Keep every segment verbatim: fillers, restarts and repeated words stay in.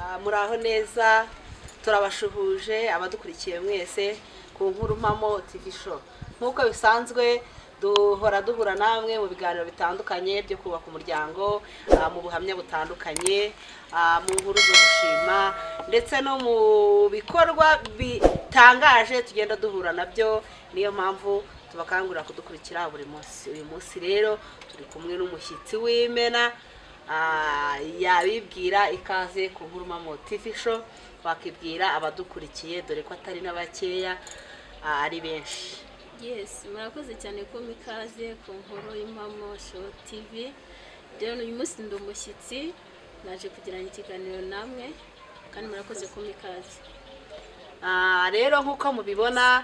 muraho neza turabashuhuje abadukurikiye mwese ku nkuru mpamo T V show nkuko bisanzwe duhora duhura namwe mu biganiro bitandukanye byo kubaka umuryango mu buhamya butandukanye mu nkuru zo gushima ndetse no mu bikorwa bitangaje tugenda duhura nabyo niyo mpamvu tubakangurira kudukurikira buri munsi uyu munsi rero turi kumwe n'umushyitsi w'imena yabibwira ikaze ku nkuru mpamo T V show bakibwira abadukurikiye dore ko atari n'abakeya ari benshi. Yes, murakoze cyane ko mikaze ku nkuru y'impamo show T V. Rero uyu munsi ndi umushyitsi naje kugirana ikiganiro namwe kandi murakoze ko mikaze. Ah rero nkuko mubibona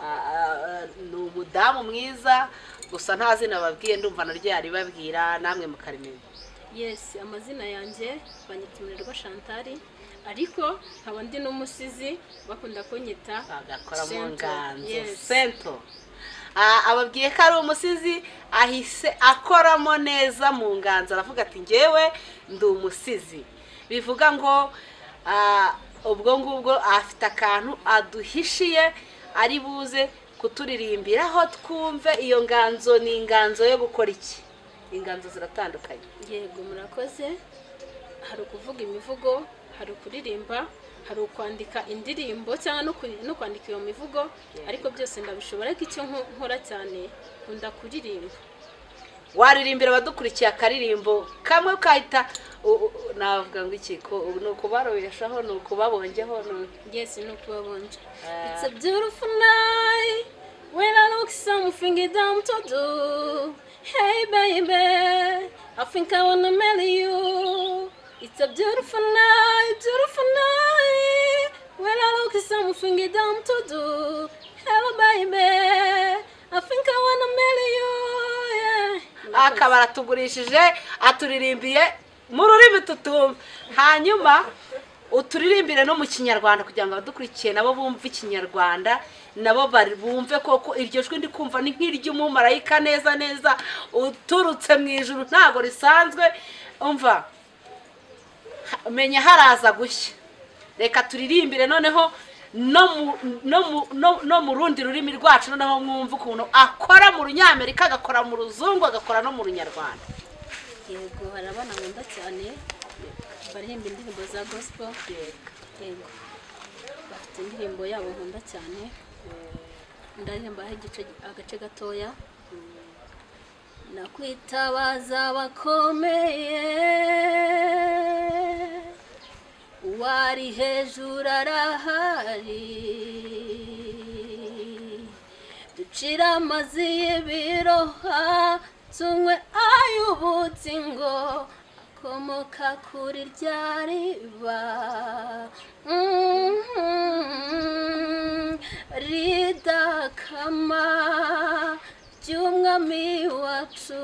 ni umudamu mwiza gusa nta zina babwiye ndumva naryo yari babwira namwe mukarimenya. Yes, amazina yanjye banyitimirwa Chantal ariko nkaba ndi n'umusizi bakunda kunyita agakora mu nganzo Sento. Ababwiye ko ari umusizi ahise akoramo neza mu nganzo aravuga ati ngewe ndi umusizi bivuga ngo ubwo ngubwo afite akantu aduhishiye ari buze kuturirimbiraho twumve iyo nganzo ni inganzo yo gukora iki. Inganzo ziratandukanye. Yego murakoze, hari ukuvuga imivugo, hari ukuririmba, hari ukwandika indirimbo cyangwa no kwandika iyo mivugo ariko byose ndabishobora ariko icyo nkora cyane nkunda kuririmba. Waririmbira abadukurikiye akaririmbo kamwe kahita navuga ngo iki ko no kubarobeshaho no kubabongeho no. Yes, no kubabonje. It's a beautiful night when I look something down to do. Hey baby, I think I wanna marry you. It's a beautiful night, beautiful night when I look at something down to do. Hello baby, I think I wanna marry you. Yeah. Akaba aratugurishije aturirimbiye mu rurimi tutumva hanyuma uturirimbire no mu kinyarwanda kugira ngo abadukurikiye nabo bumve ikinyarwanda nabo bari bumve koko iryo jwi ndi kumva ni nk'iry'umumarayika neza neza uturutse mu ijuru ntago risanzwe umva menya haraza gushya. Reka turirimbire noneho no no no mu rundi rurimi rwacu noneho mwumva ukuntu akora mu runyamerika agakora mu ruzungu agakora no mu runyarwanda. Yego harabana nkunda cyane baririmba indirimbo za gospel. Yego bafite indirimbo yabo nkunda cyane ndaririmba igice agace gatoya. Nakwitabaza bakomeye wari hejuru arahari ducira amazi y'ibiroha tunywe ay'ubutsi ngo akomoka kuri rya riba ridakama ry'umwami wacu.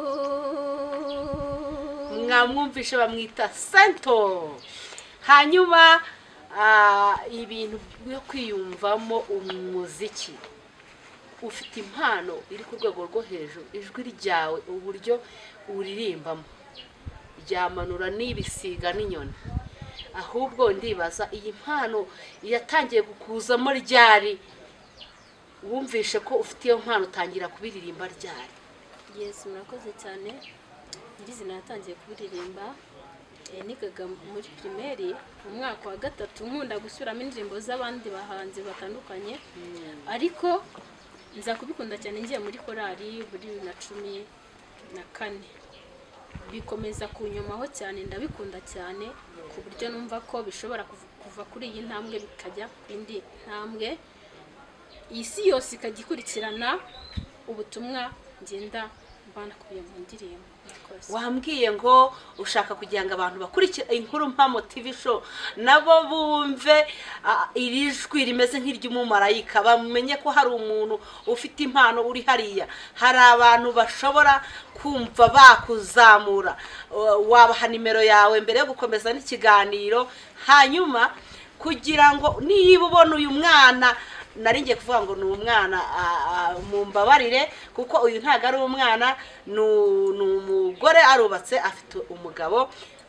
Mwamwumvishe bamwita Sento. Hanyuma ibintu byo kwiyumvamo umuziki ufite impano iri ku rwego rwo hejuru ijwi ryawe uburyo uririmbamo ryamanura n'ibisiga n'inyoni ahubwo ndibaza iyi mpano yatangiye gukuzamo ryari wumvishe ko ufite iyo mpano utangira kubiririmba ryari? Yes, murakoze cyane. Nyirizina natangiye kubiririmba nigaga muri primaire mu mwaka wa gatatu nkunda gusubiramo indirimbo z'abandi bahanzi batandukanye ariko nza kubikunda cyane ngiye muri korali muri bibiri na cumi na kane bikomeza kunyomaho cyane ndabikunda cyane ku buryo numva ko bishobora kuva kuri iyi ntambwe bikajya indi ntambwe isi yose ikagikurikirana ubutumwa ngenda mbana kubiye mu ndirimbo. Wambwiye ngo ushaka kugira ngo abantu bakurikira inkuru mpamo T V show nabo bumve iri jwi rimeze nk'iry'umumarayika bamenye ko hari umuntu ufite impano uri hariya hari abantu bashobora kumva bakuzamura. Wabaha nimero yawe mbere yo gukomeza n'ikiganiro hanyuma kugira ngo niba ubona uyu mwana nari ngiye kuvuga ngo ni umwana mumbabarire kuko uyu ntago ari umwana ni umugore arubatse afite umugabo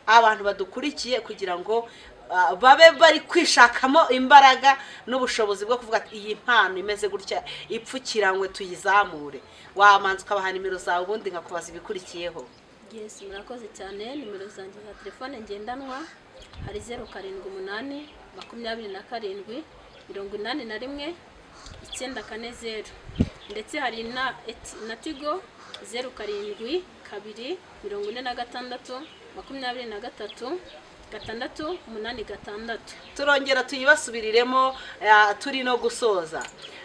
abantu badukurikiye kugira ngo babe bari kwishakamo imbaraga n'ubushobozi bwo kuvuga ati iyi mpano imeze gutya ipfukiranywe tuyizamure. Wamanza ukabaha nimero zawe ubundi nkakubaza ibikurikiyeho. Yes, murakoze cyane. Nimero zanjye za telefone ngendanwa hari zeru karindwi umunani makumyabiri na karindwi mirongo inani na rimwe icyenda kane zeru, ndetse hari na na Tigo zeru karindwi kabiri mirongo ine na gatandatu makumyabiri na gatatu gatandatu umunani gatandatu. Turongera tuyibasubiriremo turi no gusoza.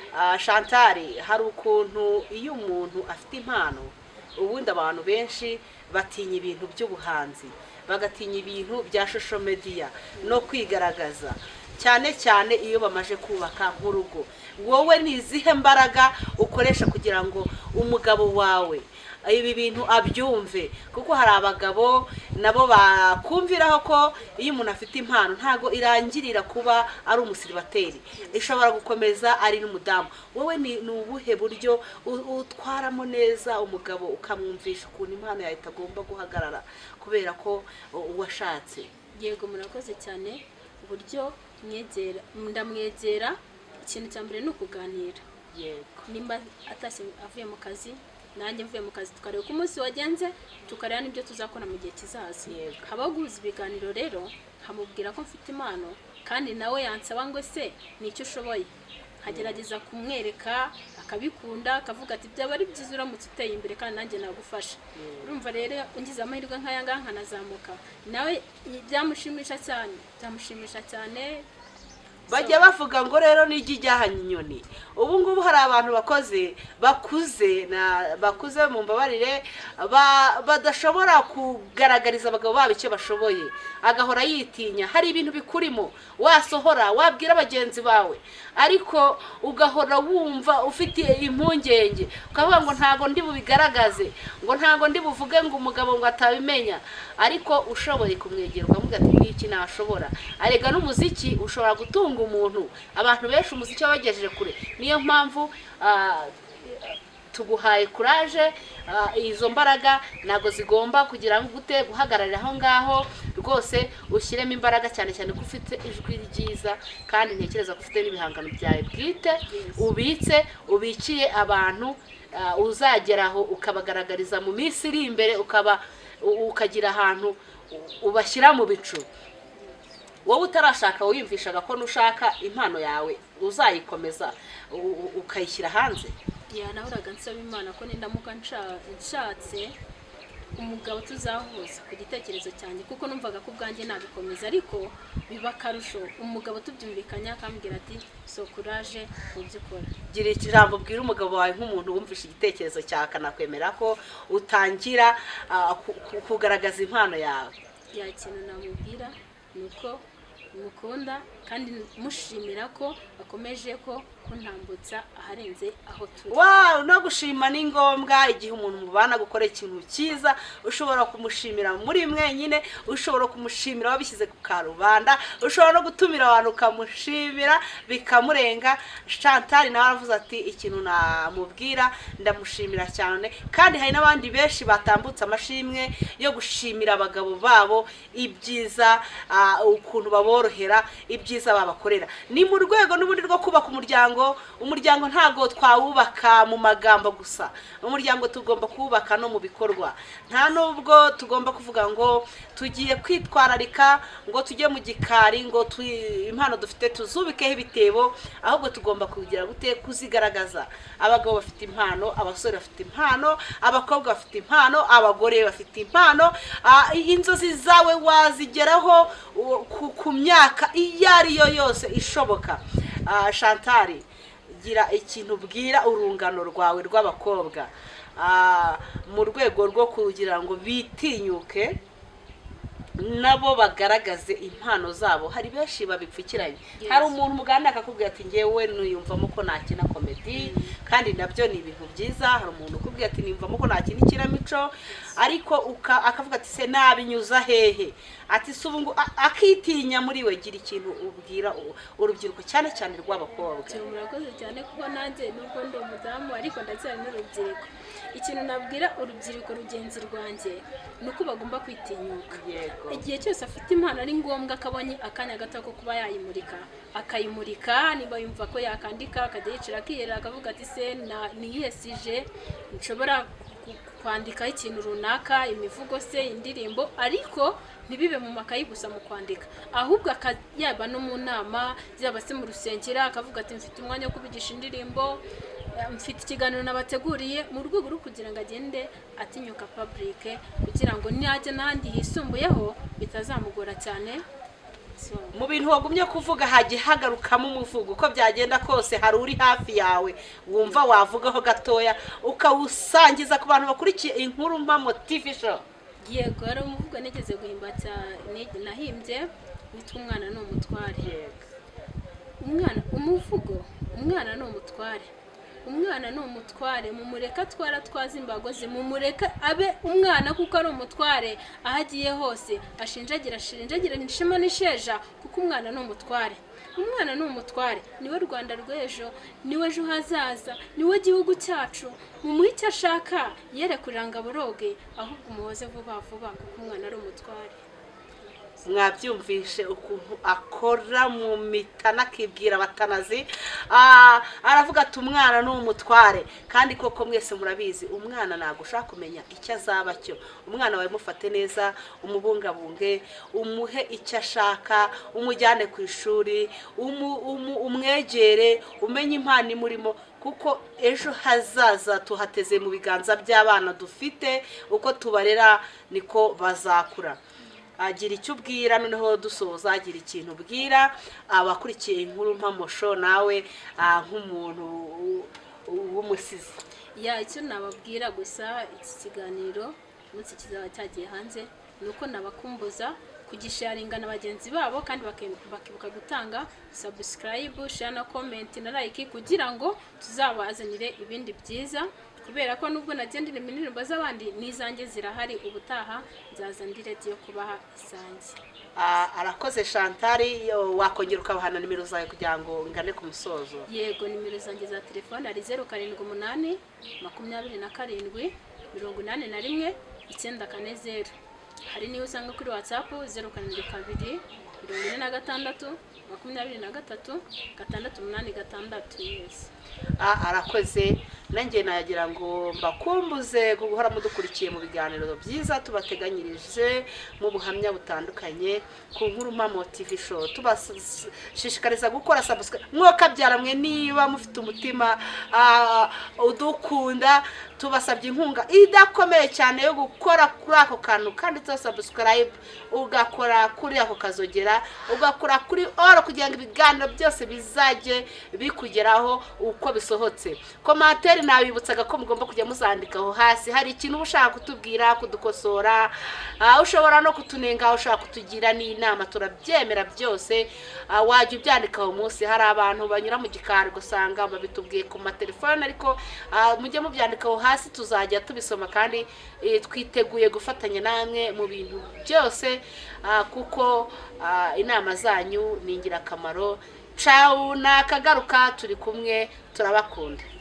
Chantal, hari ukuntu iyo umuntu afite impano ubundi abantu benshi batinya ibintu by'ubuhanzi, bagatinya ibintu bya social media no kwigaragaza, cyane cyane iyo bamaje kubaka nk'urugo. Wowe ni izihe mbaraga ukoresha kugira ngo umugabo wawe ibi bintu abyumve? Kuko hari abagabo nabo bakumviraho ko iyo umuntu afite impano ntago irangirira kuba ari umusiribateri, ishobora gukomeza ari n'umudamu. Wowe ni ubuhe buryo utwaramo neza umugabo ukamwumvisha ukuntu impano yawe itagomba guhagarara kubera ko washatse? Yego, murakoze cyane. Uburyo mwegera ndamwegera, ikintu cya mbere ni ukuganira. Yego, nimba atashye avuye mu kazi, nanjye mvuye mu kazi, tukareba uko umunsi wagenze, tukareba n'ibyo tuzakora mu gihe kizaza. Haba guhuza ibiganiro rero, hamubwira ko mfite impano kandi nawe yansaba ngo se ni icyo ushoboye, hagerageza kumwereka akabikunda, akavuga ati byaba ari byiza uramutse uteye imbere kandi nanjye nagufasha. Urumva rero ungize amahirwe nk'aya ngaya nkanazamuka, nawe byamushimisha cyane, byamushimisha cyane. Bajya bavuga ngo rero nijye ijyahanye inyoni. Ubu ngubu hari abantu bakoze bakuze na bakuze mu mbabarire badashobora kugaragariza abagabo babo icyo bashoboye, agahora yitinya. Hari ibintu bikurimo wasohora wabwira abagenzi bawe, ariko ugahora wumva ufite impungenge, ukavuga ngo ntago ndi bubigaragaze, ngo ntago ndi buvuge ngo umugabo ngo atabimenya. Ariko ushoboye kumwegera ukavuga ati n'iki nashobora. Arega n'umuziki ushobora gutunga umuntu. Abantu benshi umuziki wabagejeje kure. Niyo mpamvu tuguhaye courage, izo mbaraga nago zigomba kugira ngo gute guhagararira aho ngaho. Rwose ushyiremo imbaraga cyane cyane ko ufite ijwi ryiza, kandi ntekereza ko ufite n'ibihangano byawe bwite ubitse ubikiye abantu, uzageraho ukabagaragariza mu minsi iri imbere, ukaba ukagira ahantu ubashyira mu bicu. Wowe utarashaka wiyumvishaga ko nushaka impano yawe uzayikomeza ukayishyira hanze? Ya, nahoraga nsaba Imana ko nindamuka nshatse umugabo tuzahuza ku gitekerezo cyanjye, kuko numvaga ko ubwanjye nabikomeza, ariko biba karusho umugabo tubyumvikanya akambwira ati so courage mu byukora. Gira ijambo bwira umugabo wawe nk'umuntu wumvisha igitekerezo cyawe akanakwemera ko utangira kugaragaza impano yawe. Ya, ikintu namubwira nuko mukunda kandi mushimira ko akomeje ko kuntambutsa aharenze aho turi. Wow, no gushima ni ngombwa. Igihe umuntu mubana gukora ikintu cyiza, ushobora kumushimira muri mwenyine, ushobora kumushimira wabishyize ku karubanda, ushobora no gutumira abantu ukamushimira bikamurenga. Chantal nawe aravuze ati ikintu namubwira ndamushimira cyane, kandi hari n'abandi benshi batambutse amashimwe yo gushimira abagabo babo ibyiza, ukuntu baborohera, ibyiza babakorera. Ni mu rwego n'ubundi rwo kubaka umuryango. Umuryango ntago twawubaka mu magambo gusa, umuryango tugomba kubaka no mu bikorwa. Nta nubwo tugomba kuvuga ngo tugiye kwitwararika ngo tujye mu gikari ngo impano dufite tuzubikeho ibitebo, ahubwo tugomba kugira gute kuzigaragaza. Abagabo bafite impano, abasore bafite impano, abakobwa bafite impano, abagore bafite impano. Inzozi zawe wazigeraho ku myaka iyo ari yo yose ishoboka. Chantal, gira ikintu bwira urungano rwawe rw'abakobwa mu rwego rwo kugira ngo bitinyuke nabo bagaragaze impano zabo. Hari benshi babipfukiranye. Hari umuntu muganda akakubwira ati ngewe nuyumvamo ko nakina comedy, kandi nabyo ni ibintu byiza. Hari umuntu ukubwira ati nimvamo ko nakina ikinamico. ariko akavuga ati se nabinyuza hehe ati subungu akitinya muri we gira ikintu ubwira urubyiruko cyane cyane rw'abakobwa. Murakoze cyane kuko nanjye nubwo ndi umudamu ariko ndacyari n'urubyiruko. Ikintu nabwira urubyiruko rugenzi rwanjye nuko bagomba kwitinyuka. Igihe cyose afite impano ari ngombwa akabonye akanya gato ko kuba yayimurika akayimurika, niba yumva ko yakandika akajya yicira akiyera akavuga ati se niyesije nshobora kwandika ikintu runaka, imivugo se, indirimbo, ariko ntibibe mu makayi gusa mu kwandika, ahubwo akayaba no mu nama, yaba se mu rusengero akavuga ati mfite umwanya wo kubigisha indirimbo, mfite ikiganiro nabateguriye, mu rwego rwo kugira ngo agende atinyuka public, kugira ngo niyajya n'ahandi hisumbuyeho bitazamugora cyane. Mu bintu wagumye kuvuga hagiye hagarukamo umuvugo, uko byagenda kose hari uri hafi yawe wumva wavugaho gatoya ukawusangiza ku bantu bakurikiye inkuru mba motivation. Yego, hari umuvugo nigeze guhimba cyane nahimbye witwa umwana ni umutware. Umwana umuvugo umwana ni umutware. Umwana ni umutware, mumureka twara twaza imbagozi, mumureka abe umwana kuko ari umutware, ahagiye hose ashinjagira ashinjagira nishema nisheja kuko umwana ni umutware. Umwana ni umutware, niwe Rwanda rw'ejo, niwe ejo hazaza, niwe gihugu cyacu. Mumuhe icyo ashaka yere kuranga boroge, ahubwo umuhoze vuba vuba kuko umwana ari umutware. Mwabyumvishe ukuntu akora mu mitana kibwira batanazi, ah aravuga ati umwana ni umutware, kandi koko mwese murabizi umwana nago ushaka kumenya icyo azaba cyo. Umwana wawe mufate neza, umubungabunge, umuhe icyo ashaka, umujyane ku ishuri, umwegere, umenye impano imurimo, kuko ejo hazaza tuhateze mu biganza by'abana dufite, uko tubarera niko bazakura. Agira icyo ubwira, noneho dusoza agira ikintu ubwira abakurikiye inkuru mpamosho nawe nk'umuntu w'umusizi. Ya icyo nababwira gusa iki kiganiro umunsi kizaba cyagiye hanze nuko nabakumbuza kugisharinga na bagenzi babo, kandi bakibuka gutanga subscribe, share na comment na like kugira ngo tuzabazanire ibindi byiza, kubera ko nubwo nagendera iminirimo z'abandi nizange zirahari, ubutaha nzaza ndi ready yo kubaha isange. Arakoze Chantal, wakongera ukabahana nimero zawe kugira ngo ngane ku musozo. Yego, nimero zanjye za telefone ari zero karindwi umunani makumyabiri na karindwi mirongo inani na rimwe icyenda kane zero. Hari niyo usanga kuri WhatsApp zero karindwi kabiri mirongo ine na gatandatu makumyabiri na gatatu gatandatu umunani gatandatu. Yes. Arakoze, nanjye nagira ngo mbakumbuze guhora mudukurikiye mu biganiro byiza tubateganyirije mu buhamya butandukanye ku nkuru mpamo T V show. Tubashishikariza gukora subscribe, mwoka byaramwe niba mufite umutima udukunda, tubasabye inkunga idakomeye cyane yo gukora kuri ako kantu kandi to subscribe, ugakora kuri ako kazogera, ugakora kuri all kugira ngo ibiganiro byose bizaje bikugeraho uko bisohotse. Commentaire nabibutsaga ko mugomba kujya muzandikaho hasi, hari ikintu ushaka kutubwira, kudukosora, ushobora no kutunenga, ushaka kutugira ni inama, turabyemera byose. Wajya ubyandikaho munsi, hari abantu banyura mu gikari gusanga babitubwiye ku matelefone, ariko mujye mubyandikaho hasi tuzajya tubisoma, kandi twiteguye gufatanya namwe mu bintu byose kuko inama zanyu ni ingirakamaro. Ciao, nakagaruka, turi kumwe, turabakunda.